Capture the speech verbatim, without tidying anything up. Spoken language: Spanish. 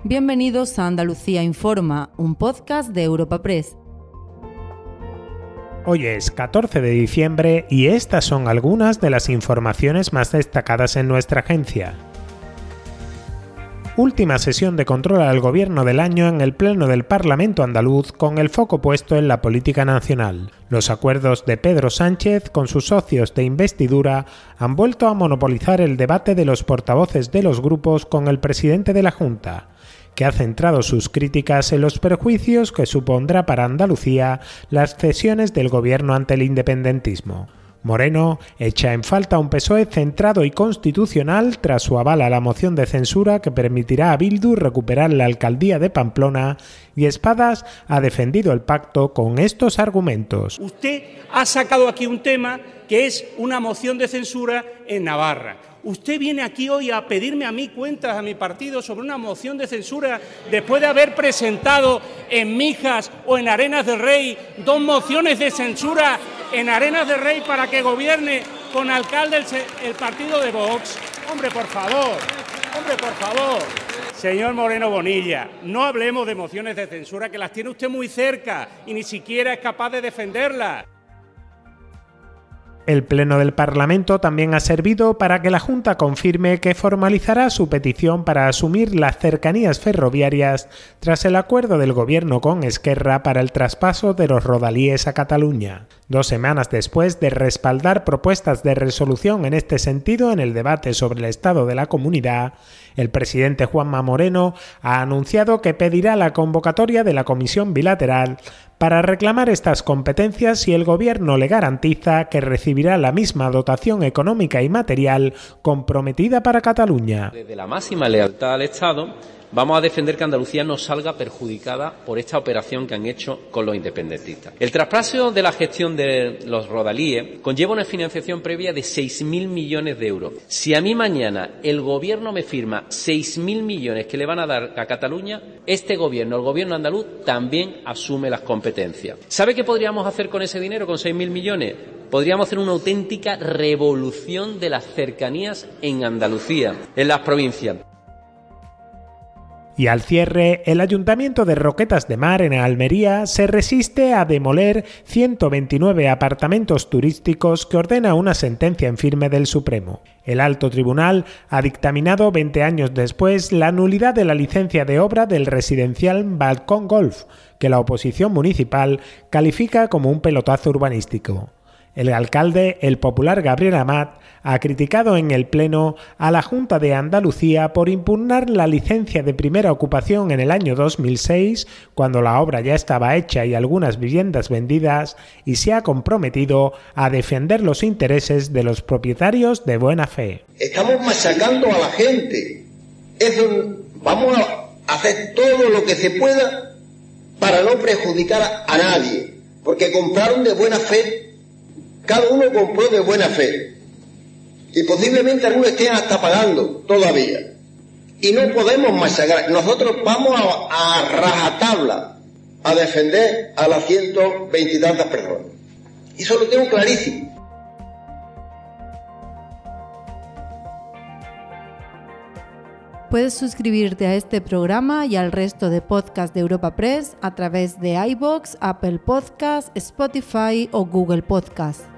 Bienvenidos a Andalucía Informa, un podcast de Europa Press. Hoy es catorce de diciembre y estas son algunas de las informaciones más destacadas en nuestra agencia. Última sesión de control al Gobierno del año en el Pleno del Parlamento andaluz con el foco puesto en la política nacional. Los acuerdos de Pedro Sánchez con sus socios de investidura han vuelto a monopolizar el debate de los portavoces de los grupos con el presidente de la Junta, que ha centrado sus críticas en los perjuicios que supondrá para Andalucía las cesiones del Gobierno ante el independentismo. Moreno echa en falta un P S O E centrado y constitucional tras su aval a la moción de censura que permitirá a Bildu recuperar la alcaldía de Pamplona, y Espadas ha defendido el pacto con estos argumentos. Usted ha sacado aquí un tema que es una moción de censura en Navarra. Usted viene aquí hoy a pedirme a mí cuentas, a mi partido, sobre una moción de censura después de haber presentado en Mijas o en Arenas del Rey dos mociones de censura en Arenas del Rey para que gobierne con alcalde el, el partido de Vox. Hombre, por favor, hombre, por favor. Señor Moreno Bonilla, no hablemos de mociones de censura que las tiene usted muy cerca y ni siquiera es capaz de defenderlas. El Pleno del Parlamento también ha servido para que la Junta confirme que formalizará su petición para asumir las cercanías ferroviarias tras el acuerdo del Gobierno con Esquerra para el traspaso de los rodalíes a Cataluña. Dos semanas después de respaldar propuestas de resolución en este sentido en el debate sobre el estado de la comunidad, el presidente Juanma Moreno ha anunciado que pedirá la convocatoria de la Comisión Bilateral para reclamar estas competencias si el Gobierno le garantiza que recibirá la misma dotación económica y material comprometida para Cataluña. Desde la máxima lealtad al Estado, vamos a defender que Andalucía no salga perjudicada por esta operación que han hecho con los independentistas. El traspaso de la gestión de los rodalíes conlleva una financiación previa de seis mil millones de euros. Si a mí mañana el Gobierno me firma seis mil millones que le van a dar a Cataluña, este Gobierno, el Gobierno andaluz, también asume las competencias. ¿Sabe qué podríamos hacer con ese dinero, con seis mil millones? Podríamos hacer una auténtica revolución de las cercanías en Andalucía, en las provincias. Y al cierre, el Ayuntamiento de Roquetas de Mar, en Almería, se resiste a demoler ciento veintinueve apartamentos turísticos que ordena una sentencia en firme del Supremo. El Alto Tribunal ha dictaminado veinte años después la nulidad de la licencia de obra del residencial Balcón Golf, que la oposición municipal califica como un pelotazo urbanístico. El alcalde, el popular Gabriel Amat, ha criticado en el Pleno a la Junta de Andalucía por impugnar la licencia de primera ocupación en el año dos mil seis, cuando la obra ya estaba hecha y algunas viviendas vendidas, y se ha comprometido a defender los intereses de los propietarios de buena fe. Estamos machacando a la gente. Eso, vamos a hacer todo lo que se pueda para no perjudicar a nadie, porque compraron de buena fe. Cada uno compró de buena fe y posiblemente algunos estén hasta pagando todavía. Y no podemos masacrar. Nosotros vamos a, a rajatabla a defender a las ciento veinte y tantas personas. Y eso lo tengo clarísimo. Puedes suscribirte a este programa y al resto de podcasts de Europa Press a través de iVoox, Apple Podcasts, Spotify o Google Podcasts.